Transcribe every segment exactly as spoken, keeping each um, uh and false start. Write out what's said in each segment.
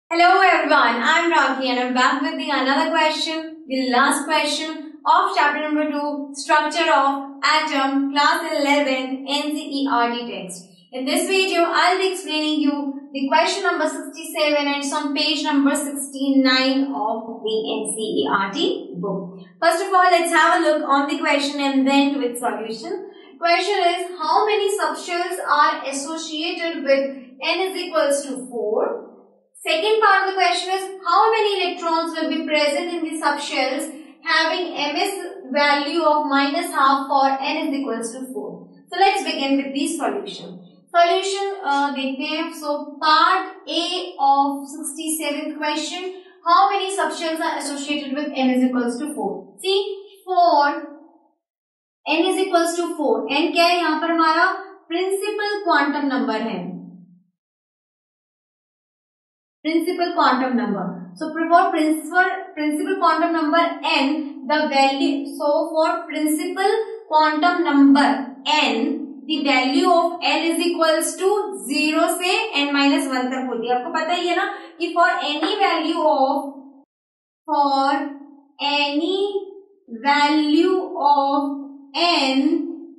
Hello everyone, I am Rakhi and I am back with the another question, the last question of chapter number two, Structure of Atom, class eleven, N C E R T text. In this video, I will be explaining you the question number sixty-seven and it's on page number sixty-nine of the N C E R T book. First of all, let's have a look on the question and then to its solution. Question is, how many subshells are associated with N is equals to four? Second part of the question is, how many electrons will be present in the subshells having Ms value of minus half for N is equals to four. So let's begin with the solution. Solution uh, देखते हैं. So part A of sixty-seventh question, how many subshells are associated with N is equals to four? See, four, N is equals to four. N क्या है यहाँ पर हमारा principal quantum number है. Principal quantum number. So for principal principal quantum number n, the value. So for principal quantum number n, the value of L is equals to zero से n minus one तक होती है. आपको पता ही है ना कि for any value of for any value of n,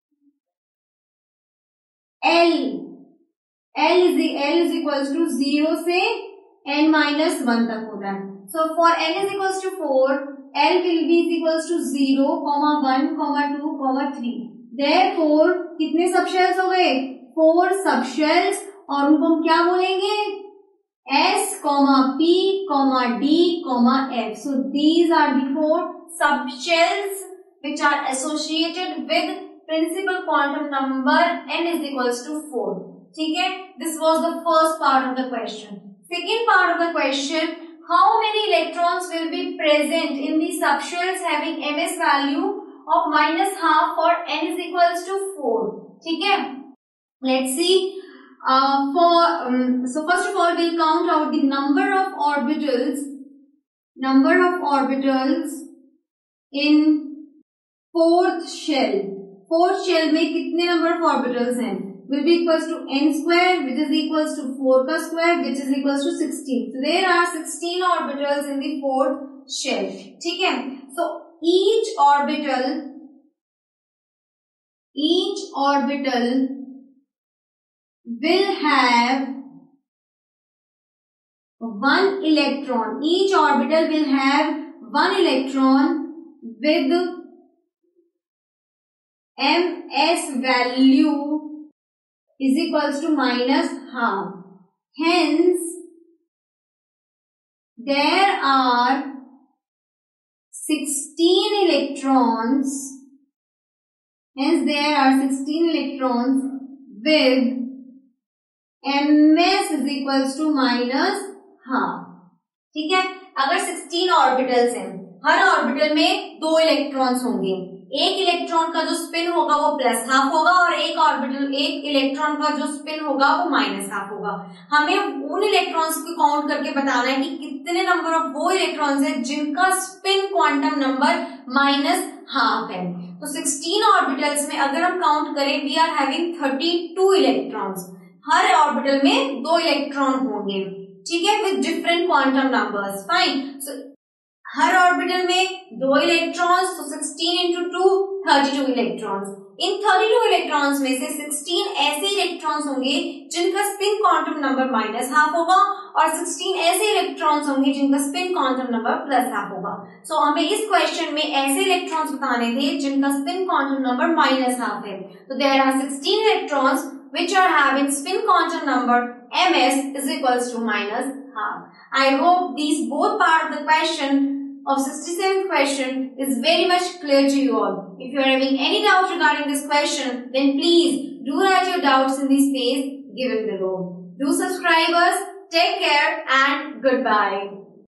L L is the L is equals to zero से n minus one तक होता है. So for n is equals to four, L will be is equals to zero, one, two, three. Therefore कितने subshells हो गए? Four subshells और उनको हम क्या बोलेंगे? S, P, D, F. So these are the four subshells which are associated with principal quantum number n is equals to four. ठीक है, this was the first part of the question. Second part of the question, how many electrons will be present in the subshells having Ms value of minus half for n is equals to four. ठीक है, let's see. Uh, for um, so first of all, we'll count out the number of orbitals, number of orbitals in fourth shell. Fourth shell में कितने number of orbitals हैं? Will be equals to n square, which is equals to four का square, which is equals to sixteen. So there are sixteen orbitals in the fourth shell. ठीक है? So each orbital, each orbital will have one electron. Each orbital will have one electron with Ms value is equals to minus half. Hence, there are sixteen electrons. Hence, there are sixteen electrons with Ms is equals to minus half. ठीक है? अगर sixteen orbitals हैं, हर orbital में दो electrons होंगे. एक electron का जो स्पिन होगा वो प्लस हाफ होगा और एक ऑर्बिटल एक इलेक्ट्रॉन का जो स्पिन होगा वो माइनस हाफ होगा. हमें उन इलेक्ट्रॉन्स को काउंट करके बताना है कि कितने नंबर ऑफ वो इलेक्ट्रॉन्स हैं जिनका spin quantum number minus half है. तो सिक्सटीन ऑर्बिटल्स में अगर हम काउंट करें, we are having thirty two electrons. हर ऑर्बिटल में दो इलेक्ट्रॉन होंगे. ठीक है, with different quantum numbers. Fine. So हर ऑर्बिटल में दो इलेक्ट्रॉन्स, तो sixteen into two thirty two electrons. इन थर्टी टू इलेक्ट्रॉन्स में से सिक्सटीन ऐसे इलेक्ट्रॉन्स होंगे जिनका spin quantum number minus half होगा और सिक्सटीन ऐसे इलेक्ट्रॉन्स होंगे जिनका spin quantum number plus half होगा. सो so, हमें इस क्वेश्चन में ऐसे इलेक्ट्रॉन्स बताने थे जिनका spin quantum number minus half है. तो there are sixteen electrons which are having spin quantum number Ms is equals to minus half. I hope these both part of the question of sixty-seventh question is very much clear to you all. If you are having any doubt regarding this question, then please do write your doubts in the space given below. Do subscribe us. Take care and goodbye.